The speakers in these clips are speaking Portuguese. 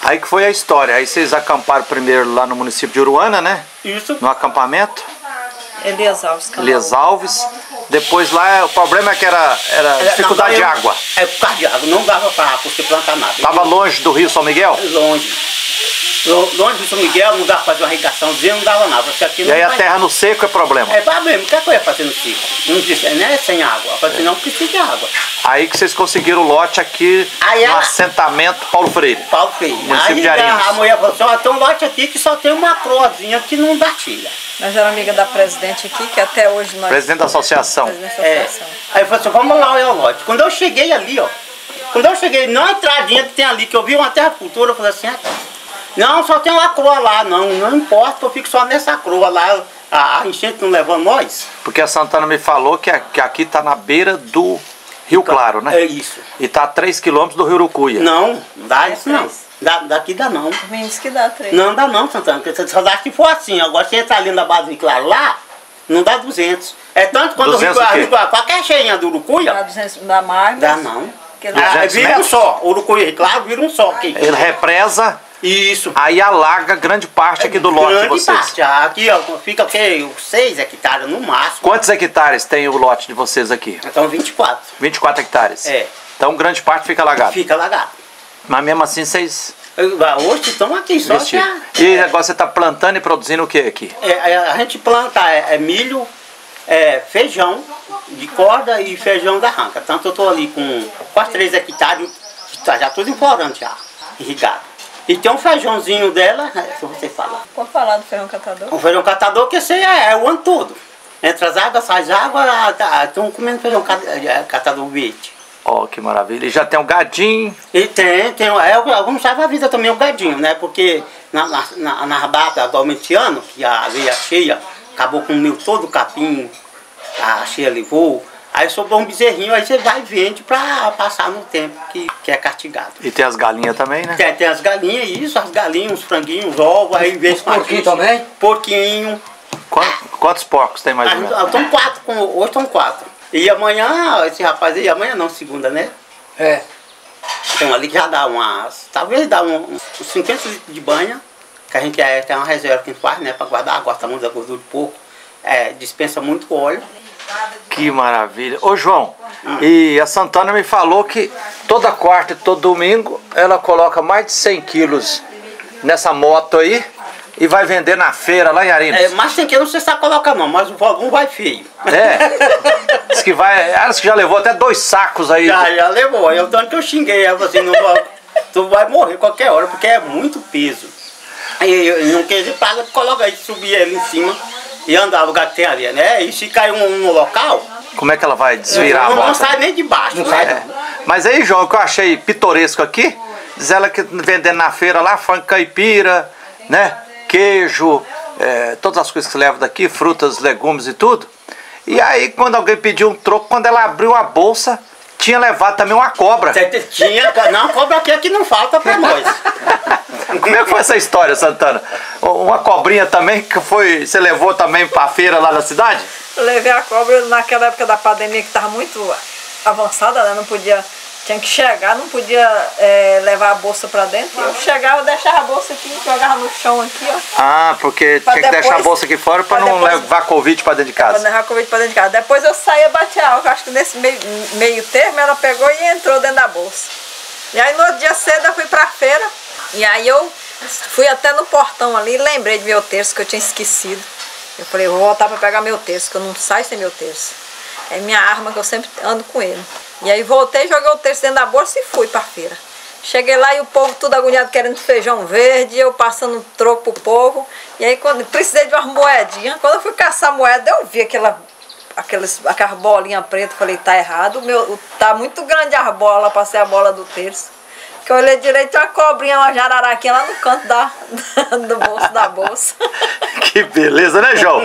Aí que foi a história. Aí vocês acamparam primeiro lá no município de Uruana, né? Isso. No acampamento. Elias Alves. Elias Alves. Depois lá, o problema é que era dificuldade de água. É por causa de água, não dava para você plantar nada. Estava longe do Rio São Miguel? Longe. Longe do São Miguel, não dava para fazer uma irrigação, não dava nada. Aqui e aí a terra no seco é problema? É problema, o que eu ia fazer no seco? Não é sem água, porque não precisa de água. Aí que vocês conseguiram o lote aqui no assentamento Paulo Freire. Paulo Freire. Município de Arinos. A mulher falou assim, ó, tem um lote aqui que só tem uma croazinha que não dá tilha. Nós era amiga da presidente aqui, que até hoje nós... Presidente da associação. Aí eu falei assim, vamos lá olhar o lote. Quando eu cheguei ali, ó, na entradinha que tem ali, que eu vi uma terra cultura, eu falei assim, não, só tem uma croa lá, não importa, eu fico só nessa croa lá, a enchente não levou nós. Porque a Santana me falou que aqui tá na beira do Rio Claro, né? É isso. E tá a 3 quilômetros do Rio Urucuia. Não dá isso não. Daqui dá não. Menos que dá 3. Não dá não, Santana, porque só dá se for assim. Agora se entrar ali na base do Rio Claro lá, não dá 200. É tanto quando o Rio Claro, qualquer cheinha do Urucuia... Dá 200, dá mais. Dá não. Vira um só. O Urucuia e Rio Claro vira um só. Aqui. Ele represa... Isso. Aí alaga grande parte aqui do lote de vocês. Grande parte. Aqui, ó, fica o quê? 6 hectares no máximo. Quantos hectares tem o lote de vocês aqui? Então 24. 24 hectares? É. Então grande parte fica alagado? Fica alagado. Mas mesmo assim vocês... Hoje estão aqui, só que... E agora você está plantando e produzindo o que aqui? A gente planta milho, feijão de corda e feijão da ranca. Tanto eu estou ali com quase 3 hectares, já tudo implorando já, irrigado. E tem um feijãozinho dela, se você falar. Pode falar do feijão catador? O feijão catador que esse é o ano todo. Entre as águas, sai água, estão comendo feijão catador verde. Ó, que maravilha. E já tem um gadinho? E tem alguns salva a vida também o gadinho, né? Porque na rabata do Almentiano, que a veia cheia, acabou com todo o capim, a cheia levou. Aí sobrou um bezerrinho, aí você vai e vende pra passar no tempo que é castigado. E tem as galinhas também, né? Tem as galinhas, isso, as galinhas, os franguinhos, os ovos, aí vende com porquinho também? Porquinho. Quantos porcos tem mais ou menos? Estão 4, hoje estão 4. E amanhã, esse rapaz aí, amanhã não, segunda, né? É. Tem ali que já dá talvez dá uns 50 litros de banha, que a gente tem uma reserva que a gente faz, né? Pra guardar, gosta muito da gordura de porco, dispensa muito óleo. Que maravilha. Ô João, e a Santana me falou que toda quarta e todo domingo ela coloca mais de 100 quilos nessa moto aí e vai vender na feira lá em Arinos. Mais 100 quilos não sei se coloca não, mas o volume vai feio. Diz que vai, acho que já levou até 2 sacos aí. Já levou, aí o tanto que eu xinguei ela assim, tu vai morrer qualquer hora, porque é muito peso. Aí eu não quis ir pra colocar aí, subir ele em cima. E andava o gato tem ali, né? E se cai no local... Como é que ela vai desvirar a moto? Não sai nem de baixo, não sai não. Mas aí, João, o que eu achei pitoresco aqui, diz ela que vendendo na feira lá, frango caipira, né? Queijo, todas as coisas que se levam daqui, frutas, legumes e tudo. E aí, quando alguém pediu um troco, quando ela abriu a bolsa, tinha levado também uma cobra. Não, cobra aqui é que não falta pra nós. Como é que foi essa história, Santana? Uma cobrinha também que você levou também pra feira lá na cidade? Eu levei a cobra naquela época da pandemia que estava muito avançada, né? Não podia, tinha que chegar, não podia levar a bolsa pra dentro. Eu chegava, deixava a bolsa aqui, jogava no chão aqui, ó. Ah, porque tinha que deixar a bolsa aqui fora pra não levar Covid pra dentro de casa. Pra levar Covid pra dentro de casa. Depois eu saía, batia álcool, acho que nesse meio termo ela pegou e entrou dentro da bolsa. E aí no outro dia cedo eu fui pra feira, e aí eu fui até no portão ali e lembrei de meu terço que eu tinha esquecido. Eu falei, eu vou voltar para pegar meu terço, que eu não saio sem meu terço. É minha arma que eu sempre ando com ele. E aí voltei, joguei o terço dentro da bolsa e fui para a feira. Cheguei lá e o povo tudo agoniado querendo feijão verde, eu passando troco pro povo. E aí quando precisei de umas moedinhas, quando eu fui caçar moeda, eu vi aquelas bolinhas pretas, falei, tá errado, tá muito grande a bola, passei a bola do terço. Que eu olhei direito, uma cobrinha, uma jararaquinha lá no canto do bolso da bolsa. Que beleza, né, João?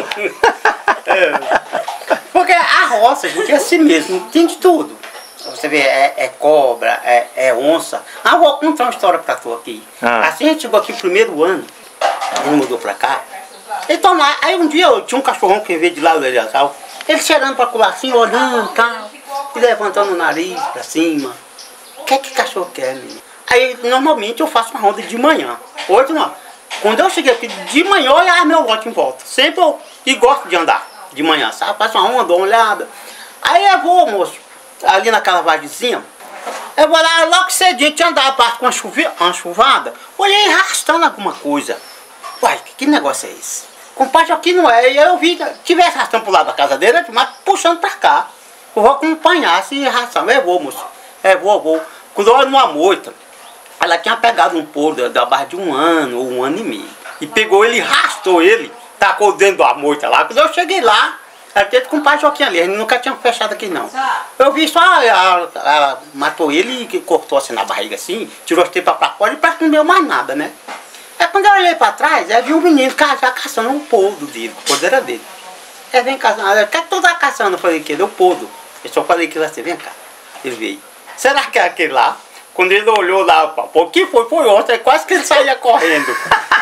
Porque a roça, gente, é assim mesmo, tem de tudo. Você vê, cobra, onça. Vou contar uma história pra tu aqui. Assim a gente chegou aqui no primeiro ano, ele mudou pra cá. Então lá, aí um dia eu tinha um cachorrão que veio de lá, o Eliasal, ele cheirando pra colar assim, olhando e tal, e levantando o nariz pra cima. O que é que cachorro quer, menino? Aí, normalmente, eu faço uma ronda de manhã. Hoje, não. Quando eu cheguei aqui de manhã, eu olhava meu lote em volta. Sempre eu e gosto de andar de manhã, sabe? Faço uma ronda, uma olhada. Aí eu vou, moço, ali naquela vardezinha. Eu vou lá, logo cedinho, tinha andado com uma chuvada. Olhei arrastando alguma coisa. Uai, que negócio é esse? Compadre, aqui não é. E eu vi, tivesse arrastando pro lado da casa dele, mas puxando pra cá. Eu vou acompanhar, se arrastando. Eu vou, moço. Vou. Quando eu olho numa moita, ela tinha pegado um porco da base de 1 ano ou 1 ano e meio. E pegou ele, arrastou ele, tacou dentro da moita lá. Quando eu cheguei lá, ela teve com o pai Joaquim ali, ele nunca tinha fechado aqui não. Eu vi só, ela matou ele e cortou assim na barriga assim, tirou as tripas pra fora e parece que não deu mais nada, né? Aí quando eu olhei pra trás, eu vi um menino já caçando um poldo dele, o poldo era dele. Aí vem caçando, o que tu tá caçando? Eu falei que ele é o poldo. Eu só falei que ele assim, vem cá. Ele veio. Será que é aquele lá? Quando ele olhou lá, o que foi? Foi ontem, quase que ele saía correndo.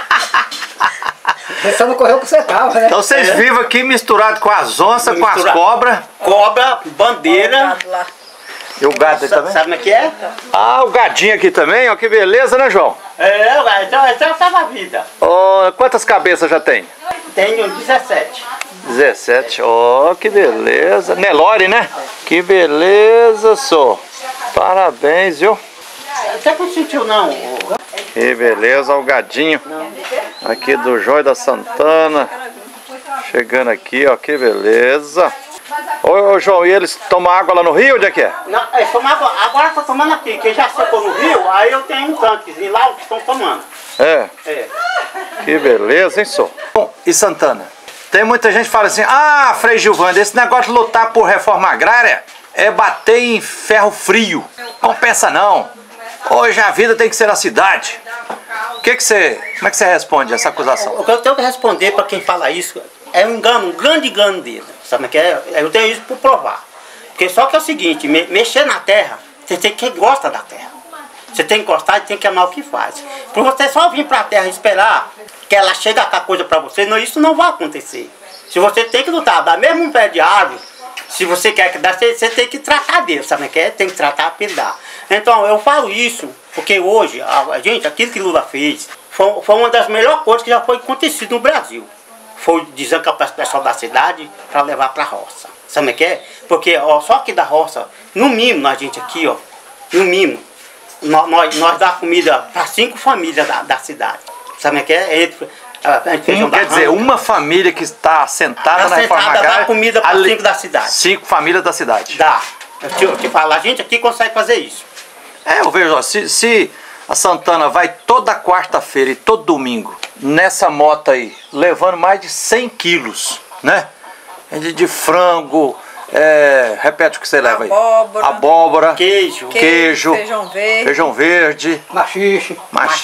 Você só não correu porque você tava, né? Então vocês vivem aqui misturados com as onças, com as cobras. Cobra, bandeira. E o gado aí também? Sabe como é que é? Ah, o gadinho aqui também, ó, que beleza, né, João? Então essa é a vida. Oh, quantas cabeças já tem? Tenho 17. 17, ó, que beleza. Nelore, né? Que beleza, só. Parabéns, viu? Você não sentiu, não? Que beleza, o gadinho. Aqui do Jóio da Santana. Chegando aqui, ó, que beleza. Ô, João, e eles tomam água lá no rio? Onde é que é? Não, toma água, agora tá tomando aqui, que já secou no rio, aí eu tenho um tanquezinho lá, que estão tomando. É? Que beleza, hein, só. Bom, e Santana? Tem muita gente que fala assim, ah, Frei Gilvando, esse negócio de lutar por reforma agrária é bater em ferro frio. Não pensa não. Hoje a vida tem que ser na cidade. Como é que você responde a essa acusação? O que eu tenho que responder para quem fala isso é um engano, um grande engano dele. Sabe o que é? Eu tenho isso por provar. Porque só que é o seguinte, mexer na terra, você tem quem gosta da terra. Você tem que gostar e tem que amar o que faz. Por você só vir para a terra e esperar que ela chegue a coisa para você, não, isso não vai acontecer. Se você tem que lutar, dá mesmo um pé de árvore, se você quer que dá, você tem que tratar dele, sabe o que é? Tem que tratar para ele dar. Então, eu falo isso porque hoje, gente, aquilo que Lula fez foi uma das melhores coisas que já foi acontecido no Brasil. Foi desancar o pessoal da cidade para levar para a roça. Sabe o que é? Porque ó, só aqui da roça, no mínimo, a gente aqui, ó, no mínimo, nós dá comida para 5 famílias da cidade. Sabe o que é? Quer dizer, uma família que está assentada na reforma agrária dá comida para 5 da cidade. 5 famílias da cidade. Dá. Eu te falo, a gente aqui consegue fazer isso. Eu vejo, ó, se a Santana vai toda quarta-feira e todo domingo nessa moto aí, levando mais de 100 quilos, né? De frango, repete o que você leva aí. Abóbora, queijo, feijão verde, maxixe,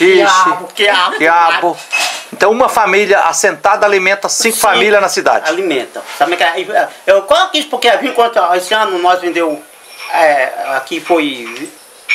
quiabo. Então uma família assentada alimenta 5 famílias na cidade. Alimenta. Sabe que eu coloco isso porque enquanto esse ano nós vendeu, aqui foi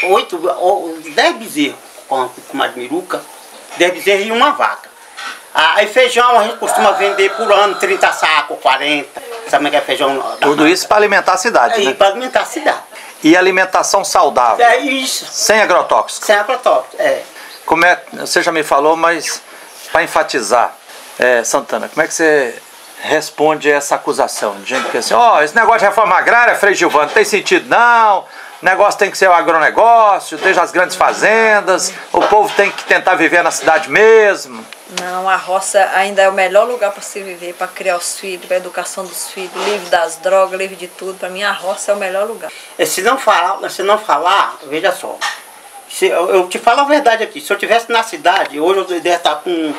10 bezerros com uma miruca, 10 bezerros e uma vaca. Aí feijão a gente costuma vender por ano 30 sacos, 40. Sabe o que é feijão? Tudo isso para alimentar a cidade, né? Para alimentar a cidade. E alimentação saudável. É isso. Sem agrotóxicos. Sem agrotóxicos, Como é, você já me falou, mas para enfatizar, Santana, como é que você responde essa acusação? De gente que assim, esse negócio de reforma agrária, Frei Gilvando, não tem sentido não, o negócio tem que ser o agronegócio, desde as grandes fazendas, o povo tem que tentar viver na cidade mesmo. Não, a roça ainda é o melhor lugar para se viver, para criar os filhos, para a educação dos filhos, livre das drogas, livre de tudo. Para mim a roça é o melhor lugar. Se não falar, veja só, eu te falo a verdade aqui, se eu estivesse na cidade, hoje eu deveria estar com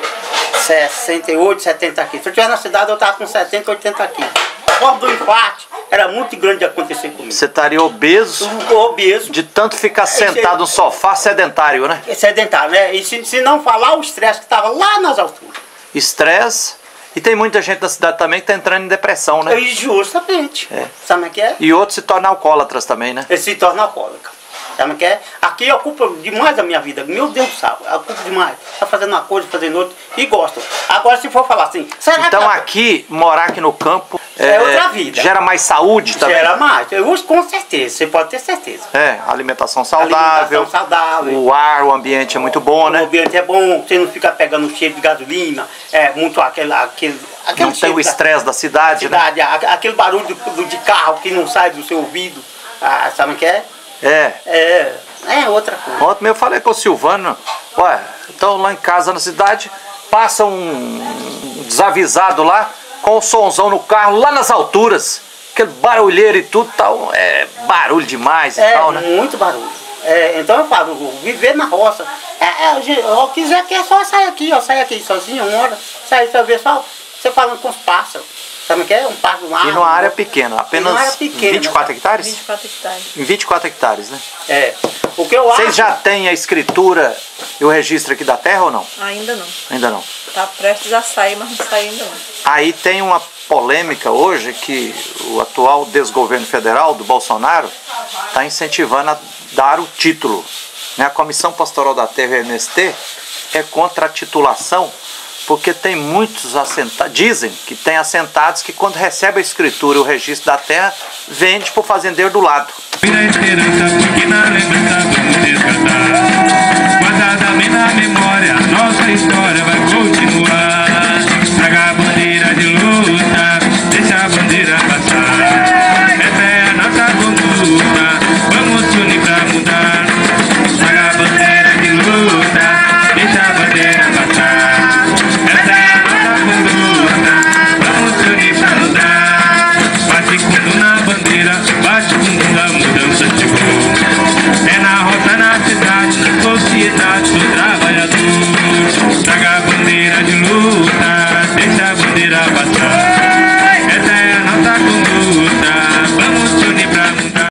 68, 70 quilos. Se eu estivesse na cidade, eu estava com 70, 80 quilos. A forma do infarto era muito grande de acontecer comigo. Você estaria obeso? Obeso. De tanto ficar sentado no sofá, sedentário, né? Sedentário, né? E se não falar o estresse que estava lá nas alturas. Estresse. E tem muita gente na cidade também que está entrando em depressão, né? Justamente. Sabe o que é? E outros se tornam alcoólatras também, né? Ele se torna alcoólico. Sabe que é? Aqui ocupa demais a minha vida. Meu Deus do céu, ocupa demais. Tá fazendo uma coisa, fazendo outra e gosto. Agora se for falar assim, será então que aqui, morar aqui no campo é outra vida. Gera mais saúde também? Gera mais, eu uso com certeza, você pode ter certeza. Alimentação saudável, o ar, o ambiente é muito bom, né? O ambiente é bom, você não fica pegando cheiro de gasolina, muito aquele não tem o estresse da cidade, né? Aquele barulho de carro que não sai do seu ouvido, sabe o que é? É outra coisa. Ontem eu falei com o Silvano, então lá em casa na cidade, passa um desavisado lá, com o somzão no carro, lá nas alturas, aquele barulheiro e tudo, tal, barulho demais e tal, né? Muito barulho. Então eu falo, viver na roça, eu quiser que é só sair aqui sozinho, uma hora, sair pra ver só, você falando com os pássaros. Sabe o que é? Um pássaro lá. E numa área pequena, apenas 24 hectares? 24 hectares. Em 24 hectares, né? O que eu acho... Vocês já têm a escritura e o registro aqui da terra ou não? Ainda não. Ainda não. Está prestes a sair, mas não saiu ainda não. Aí tem uma polêmica hoje que o atual desgoverno federal do Bolsonaro está incentivando a dar o título. A Comissão Pastoral da Terra, MST, é contra a titulação, porque tem muitos assentados, dizem que tem assentados que quando recebe a escritura e o registro da terra, vende para o fazendeiro do lado.